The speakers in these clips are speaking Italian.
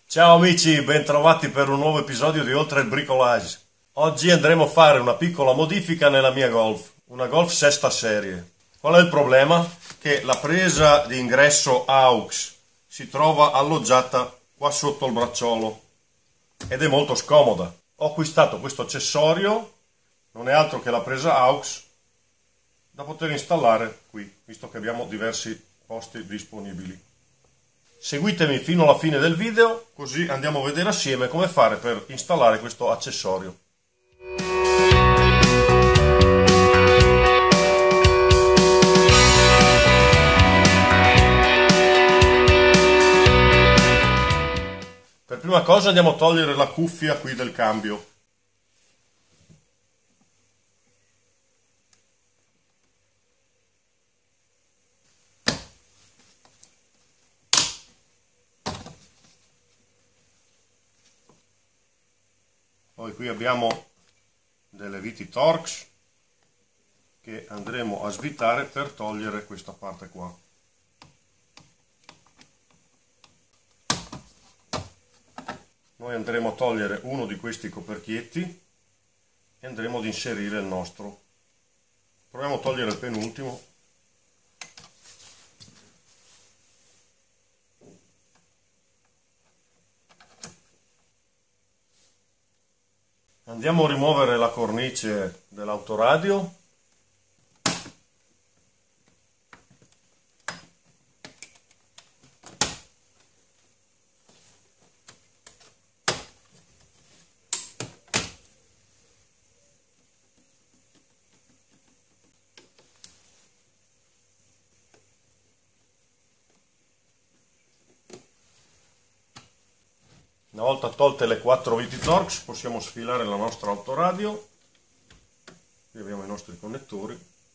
Ciao amici, bentrovati per un nuovo episodio di Oltre il Bricolage. Oggi andremo a fare una piccola modifica nella mia Golf, una Golf sesta serie. Qual è il problema? Che la presa di ingresso AUX si trova alloggiata qua sotto il bracciolo ed è molto scomoda. Ho acquistato questo accessorio, non è altro che la presa AUX, da poter installare qui, visto che abbiamo diversi posti disponibili. Seguitemi fino alla fine del video, così andiamo a vedere assieme come fare per installare questo accessorio. Per prima cosa andiamo a togliere la cuffia qui del cambio. Poi qui abbiamo delle viti Torx che andremo a svitare per togliere questa parte qua. Noi andremo a togliere uno di questi coperchietti e andremo ad inserire il nostro. Proviamo a togliere il penultimo. Andiamo a rimuovere la cornice dell'autoradio. Una volta tolte le 4 viti Torx possiamo sfilare la nostra autoradio. Qui abbiamo i nostri connettori.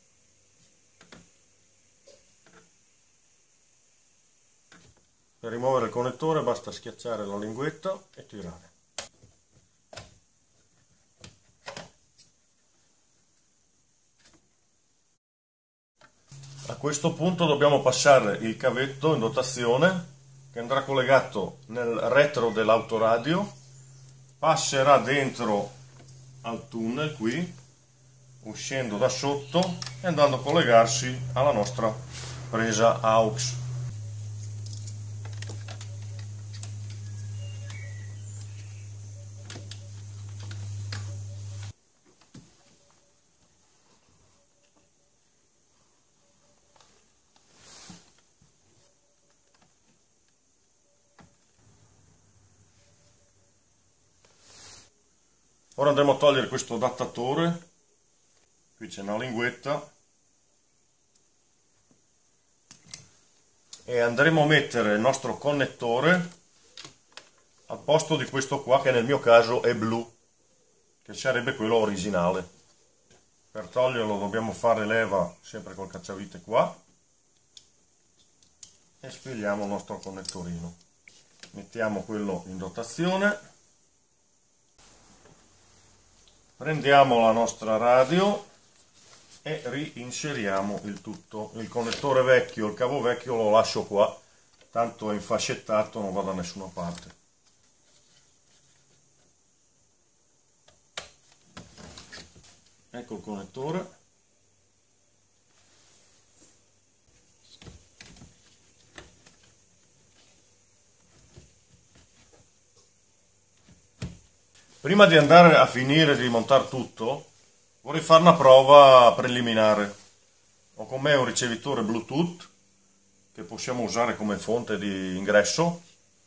Per rimuovere il connettore basta schiacciare la linguetta e tirare. A questo punto dobbiamo passare il cavetto in dotazione che andrà collegato nel retro dell'autoradio, passerà dentro al tunnel qui, uscendo da sotto e andando a collegarsi alla nostra presa AUX. Ora andremo a togliere questo adattatore, qui c'è una linguetta, e andremo a mettere il nostro connettore al posto di questo qua che nel mio caso è blu, che sarebbe quello originale. Per toglierlo dobbiamo fare leva sempre col cacciavite qua e sfiliamo il nostro connettorino. Mettiamo quello in dotazione. Prendiamo la nostra radio e reinseriamo il tutto. Il connettore vecchio, il cavo vecchio lo lascio qua, tanto è infascettato, non va da nessuna parte. Ecco il connettore. Prima di andare a finire di montare tutto, vorrei fare una prova preliminare. Ho con me un ricevitore Bluetooth che possiamo usare come fonte di ingresso.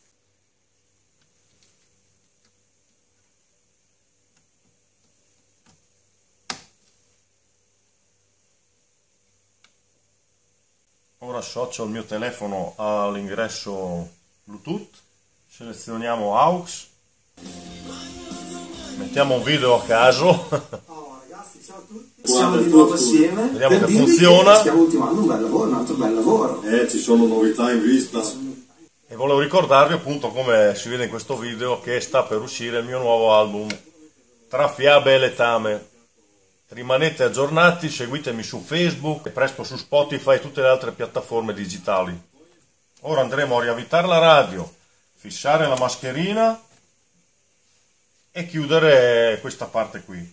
Ora associo il mio telefono all'ingresso Bluetooth, selezioniamo AUX. Mettiamo un video a caso. Oh, ragazzi, ciao a tutti. Siamo di nuovo assieme. Vediamo che funziona. Stiamo ultimando un bel lavoro, un altro bel lavoro. Ci sono novità in vista. E volevo ricordarvi appunto, come si vede in questo video, che sta per uscire il mio nuovo album Tra fiabe e letame. Rimanete aggiornati, seguitemi su Facebook e presto su Spotify e tutte le altre piattaforme digitali. Ora andremo a riavvitare la radio, fissare la mascherina e chiudere questa parte qui.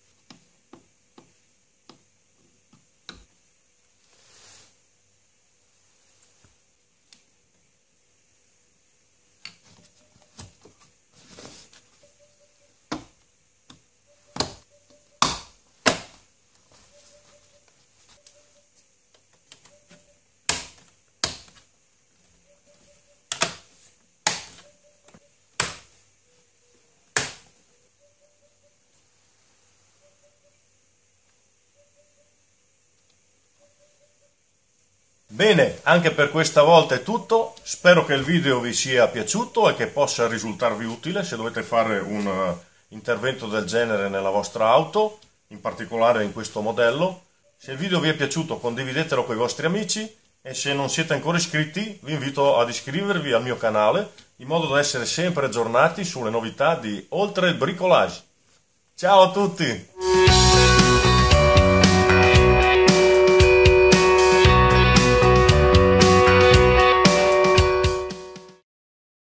Bene, anche per questa volta è tutto, spero che il video vi sia piaciuto e che possa risultarvi utile se dovete fare un intervento del genere nella vostra auto, in particolare in questo modello. Se il video vi è piaciuto condividetelo con i vostri amici e se non siete ancora iscritti vi invito ad iscrivervi al mio canale in modo da essere sempre aggiornati sulle novità di Oltre il Bricolage. Ciao a tutti!